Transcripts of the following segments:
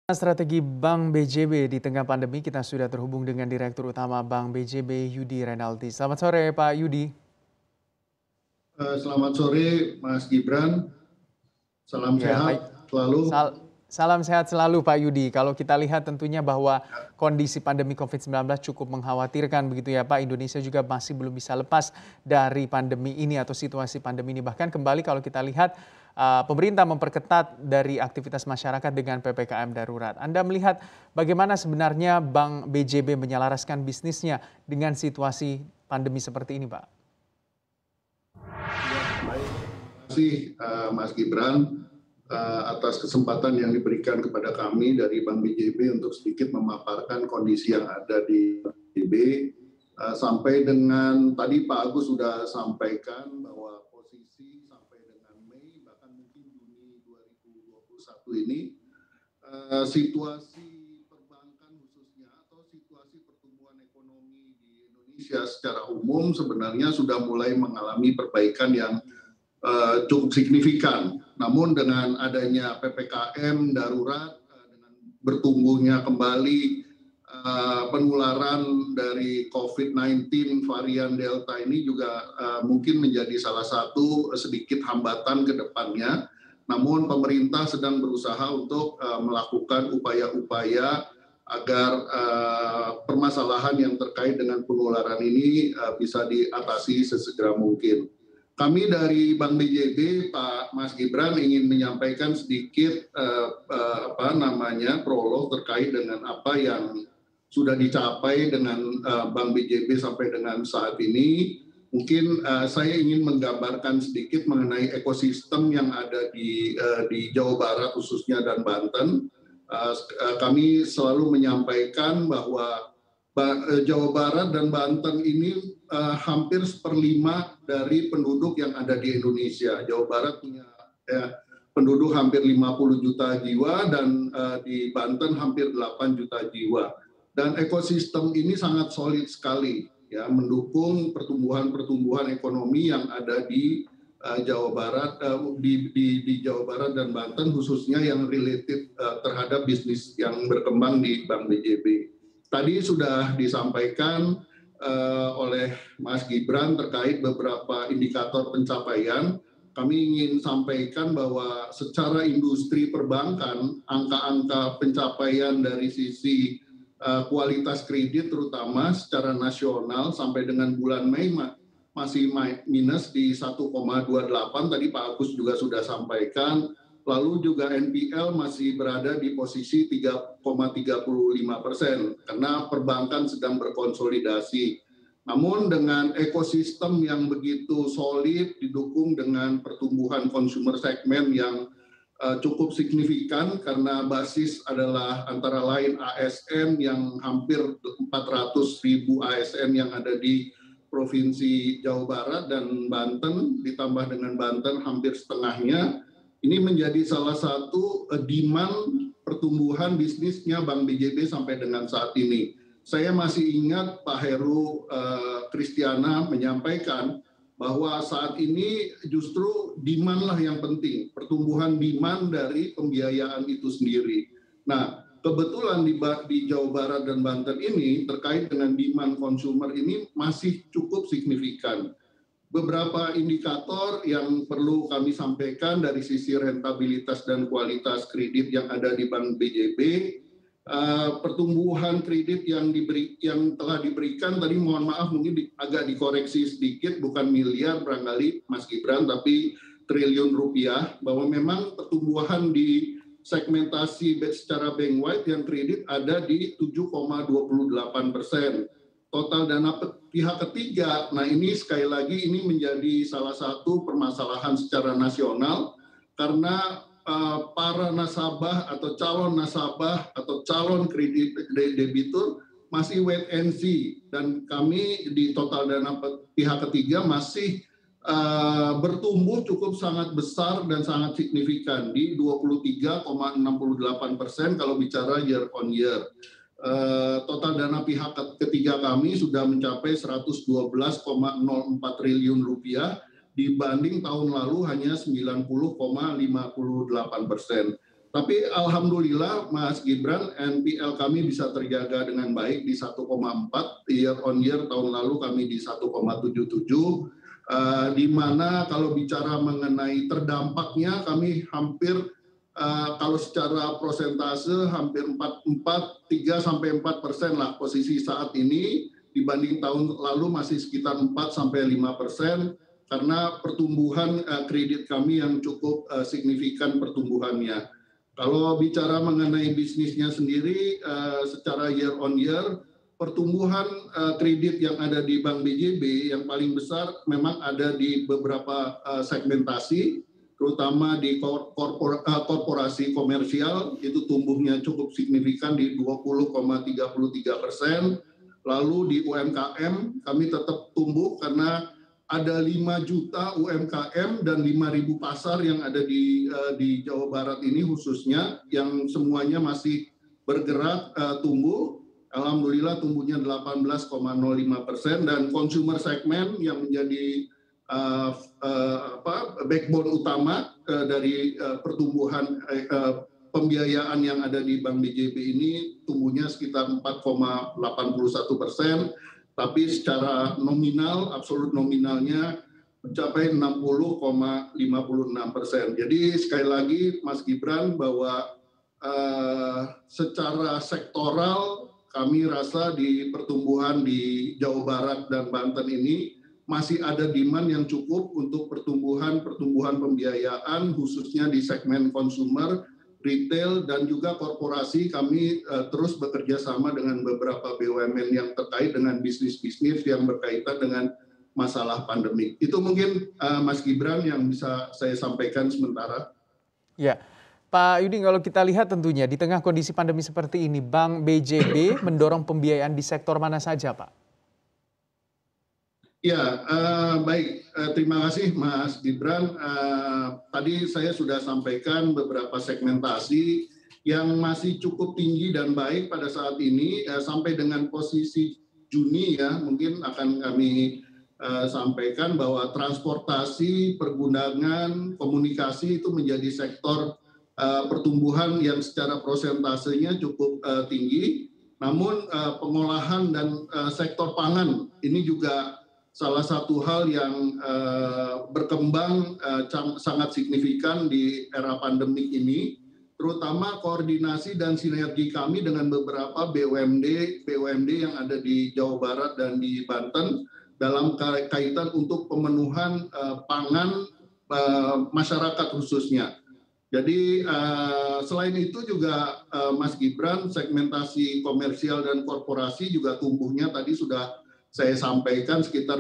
Strategi Bank BJB di tengah pandemi, kita sudah terhubung dengan Direktur Utama Bank BJB Yudi Renaldi. Selamat sore Pak Yudi. Selamat sore Mas Gibran, salam Ya, sehat selalu. Salam sehat selalu Pak Yudi. Kalau kita lihat tentunya bahwa kondisi pandemi COVID-19 cukup mengkhawatirkan begitu ya Pak. Indonesia juga masih belum bisa lepas dari pandemi ini atau situasi pandemi ini. Bahkan kembali kalau kita lihat pemerintah memperketat dari aktivitas masyarakat dengan PPKM darurat. Anda melihat bagaimana sebenarnya Bank BJB menyelaraskan bisnisnya dengan situasi pandemi seperti ini Pak? Baik, terima kasih Mas Gibran atas kesempatan yang diberikan kepada kami dari Bank BJB untuk sedikit memaparkan kondisi yang ada di Bank BJB. Sampai dengan tadi Pak Agus sudah sampaikan bahwa posisi sampai dengan Mei bahkan mungkin Juni 2021 ini situasi perbankan khususnya atau situasi pertumbuhan ekonomi di Indonesia secara umum sebenarnya sudah mulai mengalami perbaikan yang cukup signifikan. Namun dengan adanya PPKM darurat, dengan bertumbuhnya kembali penularan dari COVID-19 varian Delta ini juga mungkin menjadi salah satu sedikit hambatan ke depannya. Namun pemerintah sedang berusaha untuk melakukan upaya-upaya agar permasalahan yang terkait dengan penularan ini bisa diatasi sesegera mungkin. Kami dari Bank BJB, Pak Mas Gibran ingin menyampaikan sedikit prolog terkait dengan apa yang sudah dicapai dengan Bank BJB sampai dengan saat ini. Mungkin saya ingin menggambarkan sedikit mengenai ekosistem yang ada di Jawa Barat khususnya dan Banten. Kami selalu menyampaikan bahwa Jawa Barat dan Banten ini hampir 1/5 dari penduduk yang ada di Indonesia. Jawa Barat punya penduduk hampir 50 juta jiwa dan di Banten hampir 8 juta jiwa. Dan ekosistem ini sangat solid sekali ya, mendukung pertumbuhan ekonomi yang ada di Jawa Barat, di Jawa Barat dan Banten khususnya yang related terhadap bisnis yang berkembang di Bank BJB. Tadi sudah disampaikan oleh Mas Gibran terkait beberapa indikator pencapaian. Kami ingin sampaikan bahwa secara industri perbankan, angka-angka pencapaian dari sisi kualitas kredit terutama secara nasional sampai dengan bulan Mei masih minus di 1,28. Tadi Pak Agus juga sudah sampaikan. Lalu juga NPL masih berada di posisi 3,35% karena perbankan sedang berkonsolidasi. Namun dengan ekosistem yang begitu solid didukung dengan pertumbuhan consumer segment yang cukup signifikan karena basis adalah antara lain ASN yang hampir 400.000 ASN yang ada di Provinsi Jawa Barat dan Banten, ditambah dengan Banten hampir setengahnya. Ini menjadi salah satu demand pertumbuhan bisnisnya Bank BJB sampai dengan saat ini. Saya masih ingat Pak Heru Kristiana menyampaikan bahwa saat ini justru demand lah yang penting, pertumbuhan demand dari pembiayaan itu sendiri. Nah, kebetulan di Jawa Barat dan Banten ini terkait dengan demand consumer ini masih cukup signifikan. Beberapa indikator yang perlu kami sampaikan dari sisi rentabilitas dan kualitas kredit yang ada di Bank BJB, pertumbuhan kredit yang telah diberikan tadi mohon maaf mungkin agak dikoreksi sedikit, bukan miliar barangkali Mas Gibran, tapi triliun rupiah, bahwa memang pertumbuhan di segmentasi secara bank wide yang kredit ada di 7,28%. Total dana pihak ketiga, nah ini sekali lagi ini menjadi salah satu permasalahan secara nasional karena para nasabah atau calon nasabah atau calon kredit debitur masih wait and see, dan kami di total dana pihak ketiga masih bertumbuh cukup sangat besar dan sangat signifikan di 23,68% kalau bicara year on year. Total dana pihak ketiga kami sudah mencapai 112,04 triliun rupiah dibanding tahun lalu hanya 90,58%. Tapi alhamdulillah Mas Gibran, NPL kami bisa terjaga dengan baik di 1,4, year on year tahun lalu kami di 1,77, di mana kalau bicara mengenai terdampaknya kami hampir kalau secara prosentase hampir 3-4% lah posisi saat ini, dibanding tahun lalu masih sekitar 4-5%, karena pertumbuhan kredit kami yang cukup signifikan pertumbuhannya. Kalau bicara mengenai bisnisnya sendiri, secara year on year, pertumbuhan kredit yang ada di Bank BJB yang paling besar memang ada di beberapa segmentasi, terutama di korporasi komersial, itu tumbuhnya cukup signifikan di 20,33%. Lalu di UMKM kami tetap tumbuh karena ada 5 juta UMKM dan 5.000 pasar yang ada di Jawa Barat ini khususnya, yang semuanya masih bergerak tumbuh. Alhamdulillah tumbuhnya 18,05%, dan consumer segment yang menjadi backbone utama dari pertumbuhan pembiayaan yang ada di Bank BJB ini tumbuhnya sekitar 4,81%. Tapi secara nominal, absolut nominalnya mencapai 60,56%. Jadi sekali lagi Mas Gibran, bahwa secara sektoral kami rasa di pertumbuhan di Jawa Barat dan Banten ini masih ada demand yang cukup untuk pertumbuhan pembiayaan, khususnya di segmen consumer, retail, dan juga korporasi. Kami terus bekerja sama dengan beberapa BUMN yang terkait dengan bisnis-bisnis yang berkaitan dengan masalah pandemi. Itu mungkin Mas Gibran yang bisa saya sampaikan sementara. Ya, Pak Yudi, kalau kita lihat tentunya di tengah kondisi pandemi seperti ini, Bank BJB mendorong pembiayaan di sektor mana saja, Pak? Ya, baik. Terima kasih Mas Gibran. Tadi saya sudah sampaikan beberapa segmentasi yang masih cukup tinggi dan baik pada saat ini, sampai dengan posisi Juni ya, mungkin akan kami sampaikan bahwa transportasi, pergundangan, komunikasi itu menjadi sektor pertumbuhan yang secara prosentasenya cukup tinggi. Namun pengolahan dan sektor pangan ini juga salah satu hal yang berkembang sangat signifikan di era pandemik ini, terutama koordinasi dan sinergi kami dengan beberapa BUMD yang ada di Jawa Barat dan di Banten dalam kaitan untuk pemenuhan pangan masyarakat khususnya. Jadi selain itu juga Mas Gibran, segmentasi komersial dan korporasi juga tumbuhnya tadi sudah saya sampaikan sekitar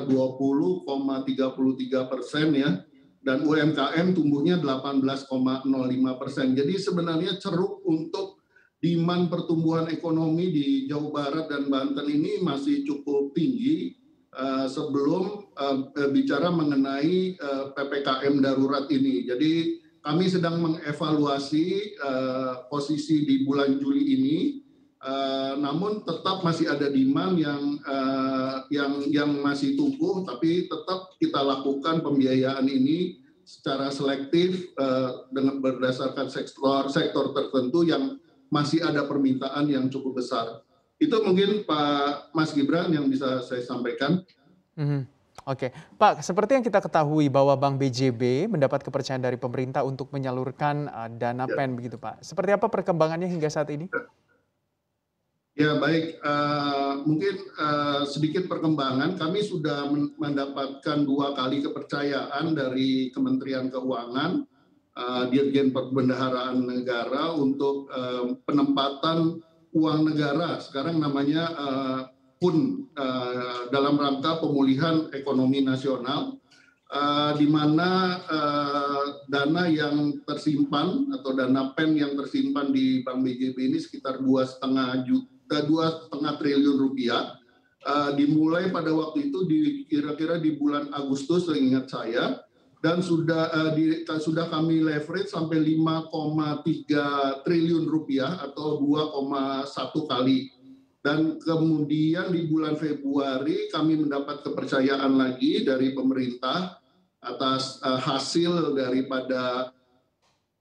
20,33% ya, dan UMKM tumbuhnya 18,05%. Jadi sebenarnya ceruk untuk demand pertumbuhan ekonomi di Jawa Barat dan Banten ini masih cukup tinggi sebelum bicara mengenai PPKM darurat ini. Jadi kami sedang mengevaluasi posisi di bulan Juli ini. Namun tetap masih ada demand yang masih tumbuh, tapi tetap kita lakukan pembiayaan ini secara selektif dengan berdasarkan sektor tertentu yang masih ada permintaan yang cukup besar. Itu mungkin Pak Mas Gibran yang bisa saya sampaikan. Oke, Pak, seperti yang kita ketahui bahwa Bank BJB mendapat kepercayaan dari pemerintah untuk menyalurkan dana PEN begitu, Pak. Seperti apa perkembangannya hingga saat ini? Ya baik, mungkin sedikit perkembangan. Kami sudah mendapatkan 2 kali kepercayaan dari Kementerian Keuangan, Dirjen Perbendaharaan Negara untuk penempatan uang negara, sekarang namanya PUN, dalam rangka pemulihan ekonomi nasional, di mana dana yang tersimpan atau dana PEN yang tersimpan di Bank BJB ini sekitar 2,5 triliun rupiah, dimulai pada waktu itu kira-kira di bulan Agustus seingat saya, dan sudah kami leverage sampai 5,3 triliun rupiah atau 2,1 kali. Dan kemudian di bulan Februari kami mendapat kepercayaan lagi dari pemerintah atas hasil daripada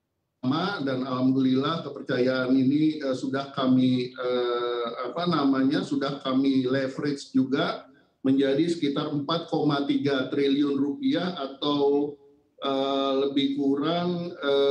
dan alhamdulillah kepercayaan ini sudah kami sudah kami leverage juga menjadi sekitar 4,3 triliun rupiah atau lebih kurang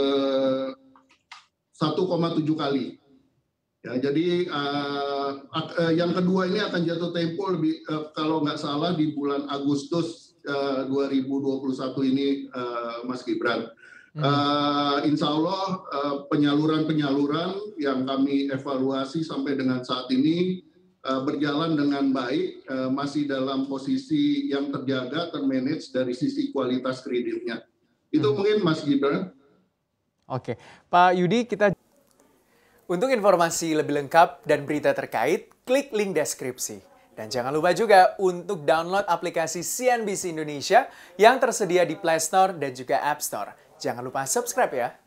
1,7 kali. Ya, jadi yang kedua ini akan jatuh tempo lebih kalau nggak salah di bulan Agustus 2021 ini, Mas Gibran. Insya Allah penyaluran-penyaluran yang kami evaluasi sampai dengan saat ini berjalan dengan baik, masih dalam posisi yang terjaga, termanage dari sisi kualitas kreditnya. Itu mungkin Mas Gibran. Oke, Pak Yudi, kita untuk informasi lebih lengkap dan berita terkait, klik link deskripsi. Dan jangan lupa juga untuk download aplikasi CNBC Indonesia yang tersedia di Play Store dan juga App Store. Jangan lupa subscribe ya.